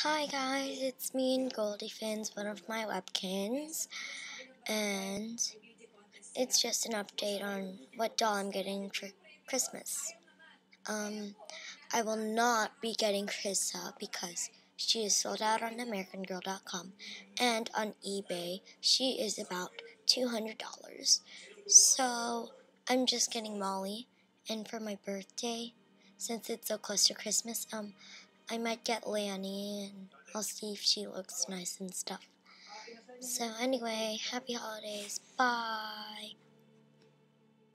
Hi guys, it's me and Goldie Fins, one of my webkins, and it's just an update on what doll I'm getting for Christmas. I will not be getting Krissa because she is sold out on AmericanGirl.com, and on eBay she is about $200. So I'm just getting Molly, and for my birthday, since it's so close to Christmas, I might get Lanny, and I'll see if she looks nice and stuff. So anyway, happy holidays. Bye.